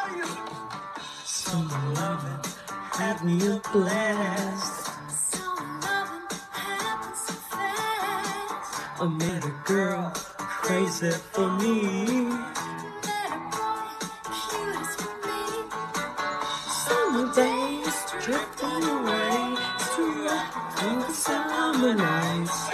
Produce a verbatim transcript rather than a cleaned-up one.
Summer loving had me a blast. I met a girl crazy for me. Summer days drifting away through the summer nights.